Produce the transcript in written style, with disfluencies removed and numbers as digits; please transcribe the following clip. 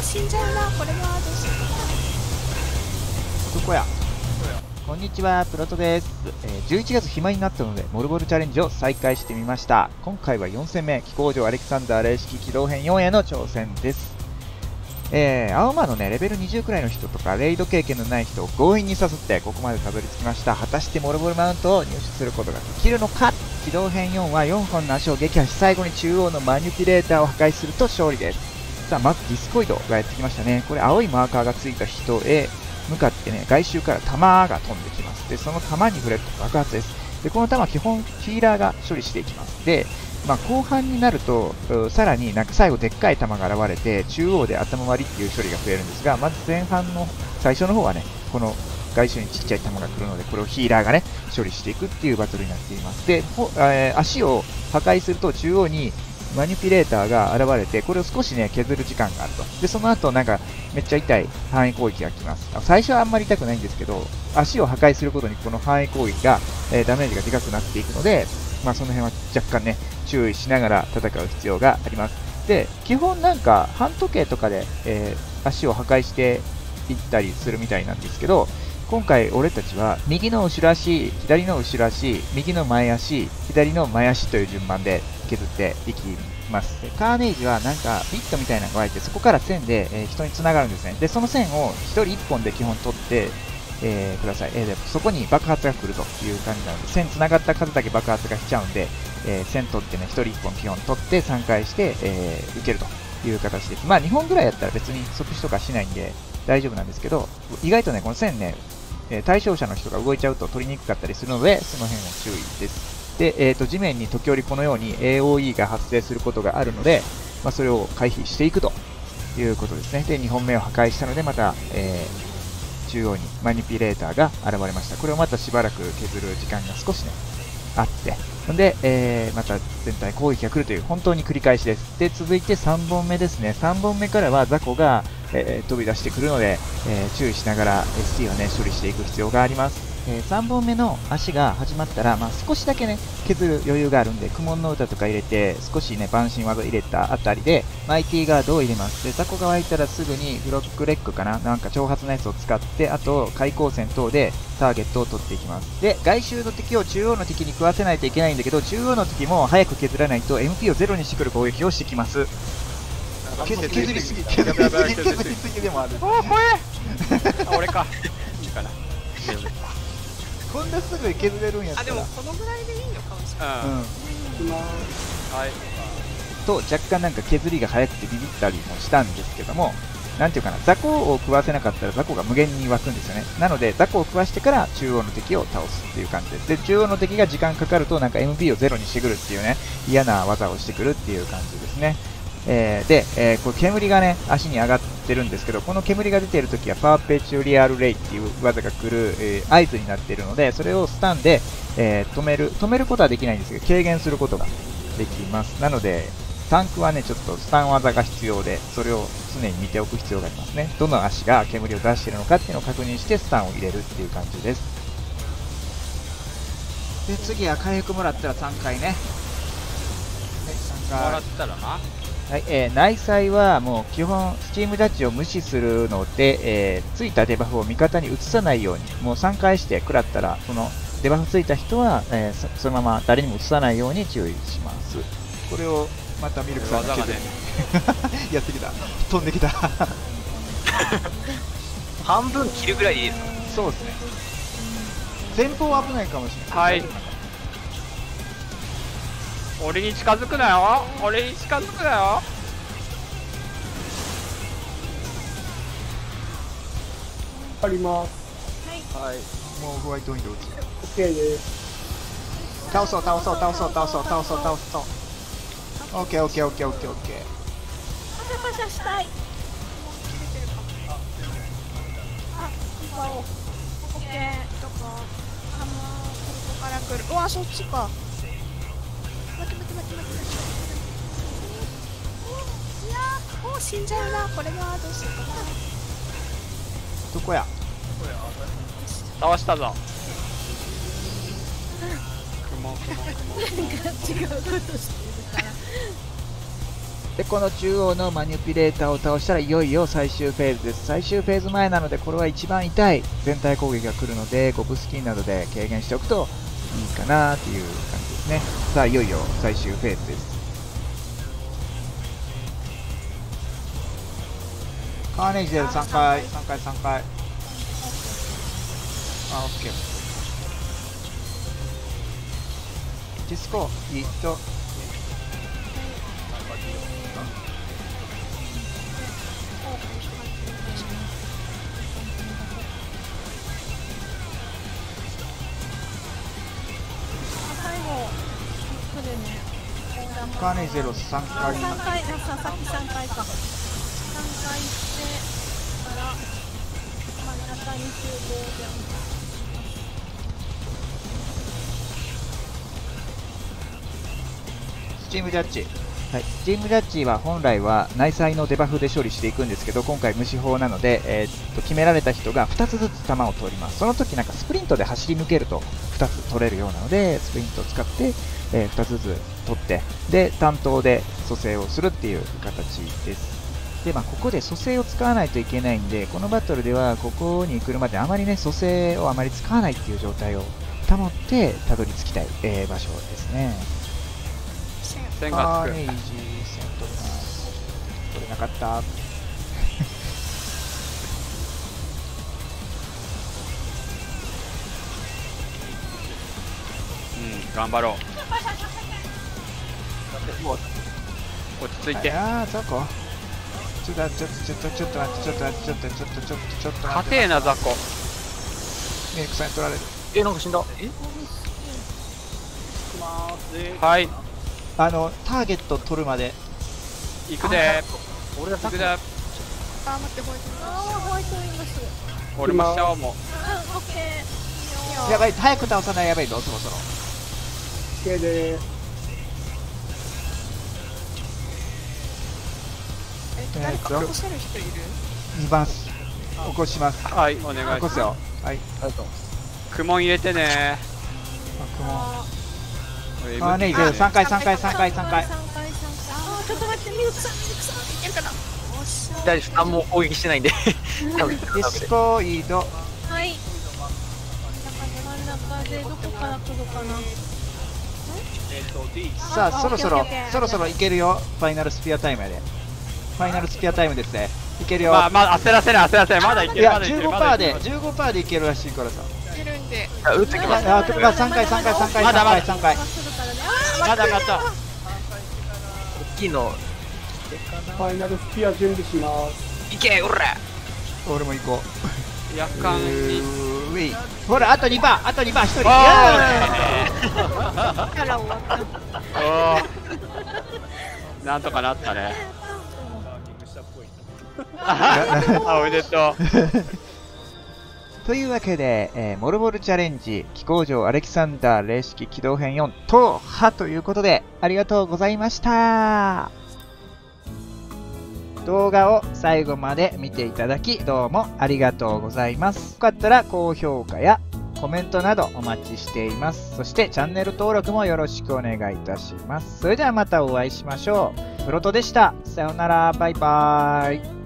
死んじゃうな。これはどうしよどこや。こんにちは、プロトです。11月暇になったので、モルボルチャレンジを再開してみました。今回は4戦目、飛行場アレキサンダー霊式機動編4への挑戦です。青馬のね、レベル20くらいの人とか、レイド経験のない人を強引に誘って、ここまでたどり着きました。果たしてモルボルマウントを入手することができるのか。機動編4は4本の足を撃破し、最後に中央のマニピュレーターを破壊すると勝利です。さあ、まずディスコイドがやってきましたね。これ青いマーカーがついた人へ向かってね、外周から弾が飛んできます。で、その弾に触れると爆発です。で、この弾基本ヒーラーが処理していきます。で、後半になると、さらになんか最後でっかい弾が現れて、中央で頭割りっていう処理が増えるんですが、まず前半の最初の方はね、この外周にちっちゃい弾が来るので、これをヒーラーがね、処理していくっていうバトルになっています。で、足を破壊すると中央にマニピュレーターが現れて、これを少しね、削る時間があると。で、その後なんか、めっちゃ痛い範囲攻撃が来ます。最初はあんまり痛くないんですけど、足を破壊することにこの範囲攻撃が、ダメージがでかくなっていくので、その辺は若干ね、注意しながら戦う必要があります。で、基本なんか、半時計とかで、足を破壊していったりするみたいなんですけど、今回俺たちは右の後ろ足、左の後ろ足、右の前足、左の前足という順番で削っていきます。でカーネージはなんかビットみたいなのが湧いて、そこから線で、人に繋がるんですね。で、その線を1人1本で基本取って、ください。でそこに爆発が来るという感じなので、線繋がった数だけ爆発がしちゃうんで、線取ってね、1人1本基本取って3回して、受けるという形です。2本ぐらいやったら別に即死とかしないんで大丈夫なんですけど、意外とね、この線ね、対象者の人が動いちゃうと取りにくかったりするので、その辺を注意です。で、地面に時折このように AOE が発生することがあるので、それを回避していくということですね。で、2本目を破壊したので、また、中央にマニピュレーターが現れました。これをまたしばらく削る時間が少しね、あって、で、また全体攻撃が来るという本当に繰り返しです。で、続いて3本目ですね。3本目からは雑魚が、飛び出してくるので、注意しながら ST をね、処理していく必要があります。3本目の足が始まったら、少しだけね、削る余裕があるんで、苦悶の歌とか入れて、少しね、万神技入れたあたりで、マイティガードを入れます。で、雑魚が湧いたらすぐにフロックレックかな、なんか挑発のやつを使って、あと、開口戦等でターゲットを取っていきます。で、外周の敵を中央の敵に食わせないといけないんだけど、中央の敵も早く削らないと MP をゼロにしてくる攻撃をしてきます。削りすぎでもある。 おー、怖え俺か。いいかな。 こんなすぐ削れるんやったら。 でもこのぐらいでいいのかもしれない。 はい。 と、若干なんか削りが早くてビビったりもしたんですけども、なんていうかな、雑魚を食わせなかったら雑魚が無限に湧くんですよね。なので、雑魚を食わしてから中央の敵を倒すっていう感じです。で、中央の敵が時間かかるとなんか MP をゼロにしてくるっていうね、嫌な技をしてくるっていう感じですね。で、これ煙がね、足に上がってるんですけど、この煙が出ているときはパーペチュリアルレイっていう技が来る、合図になっているので、それをスタンで、止めることはできないんですけど、軽減することができます。なので、タンクはね、ちょっとスタン技が必要で、それを常に見ておく必要がありますね。どの足が煙を出しているのかっていうのを確認してスタンを入れるっていう感じです。で、次は回復もらったら3回ね。 もらったらな。 はい、内祭はもう基本スチームダッチを無視するので、ついたデバフを味方に移さないようにもう3回して食らったらそのデバフついた人は、そのまま誰にも移さないように注意します。これをまたミルクさんが技がねやってきた、飛んできた半分切るぐらいでいいですか？ そうですね。前方危ないかもしれない。 はい。俺に近づくなよ。俺に近づくなよ。 あります。 はい、もうホワイトウィンドウ打つ。 OK です。 倒そう。オッケー。 パシャパシャしたい。オッケーとか、ここから来る。うわ、そっちか。待って。いやー、もう死んじゃうな。これはどうしようかな。 どこや。 倒したぞ。 なんか違うことしてるから。 でこの中央のマニピュレーターを倒したらいよいよ最終フェーズです。最終フェーズ前なのでこれは一番痛い全体攻撃が来るので、ゴブスキンなどで軽減しておくといいかなっていう感じですね。さあいよいよ最終フェーズです。カーネージで3回3回3回。あ、オッケー。ディスコいいとカーネージゼロ3回。 3回、さっき3回か。3回してから真ん中に集合じゃん。 スチームジャッジ。はい、スチームジャッジは本来は内彩のデバフで処理していくんですけど、今回無視法なので、決められた人が2つずつ弾を取ります。その時なんかスプリントで走り抜けると2つ取れるようなので、スプリントを使って、2つずつ取って、で担当で蘇生をするっていう形です。でここで蘇生を使わないといけないんで、このバトルではここに来るまであまりね蘇生をあまり使わないっていう状態を保ってたどり着きたい、場所ですね。 線カがつく。 ーネージ線取ります。取れなかった。 頑張ろう。落ち着いて。 ああ、そこ。ちょっと待って、ちょっと待って、 硬えな、雑魚。 メイクさんに取られる。 なんか死んだ。 はい、 ターゲット取るまで。 行くで。 俺が行くで。 あ、待って、ホワイトウィング。ホワイトウィングすぐ。 俺もしちゃおうもう。 オッケー。 やばい、早く倒さないやばいぞ、そろそろ。 OK でーす。 誰か起こせる人いる？ います。起こします。 はい、お願いします。 起こすよ。はい。 クモン入れてね。 カーネージゼロ3回3回3回3回。 あ、ちょっと待って、ミルクさん、いけるかな。 大丈夫、何も攻撃してないんで。 ディスコ移動。 はい。真ん中でどこから来るかな。 さあ、そろそろいけるよ。ファイナルスピアタイムやで。ファイナルスピアタイムですね。いけるよ。 まあ焦らせない、まだいける。 いや、 まだいける。 15% で15% でいけるらしいからさ。 いけるんで。 打ってきます。 3回3回3回3回3回。 まだまだ。 大きいの。 ファイナルスピア準備します。 いけ、おら。 俺も行こう。 夜間に。 ウェイ。ほら、あと2%、あと2%、1人。 から終わった。 おー、なんとかなったね。あ、おめでとう。 というわけで、モルボルチャレンジ飛行場アレキサンダー零式機動編4踏破ということでありがとうございました。動画を最後まで見ていただきどうもありがとうございます。よかったら高評価やコメントなどお待ちしています。そしてチャンネル登録もよろしくお願いいたします。それではまたお会いしましょう。プロトでした。さようなら。バイバーイ。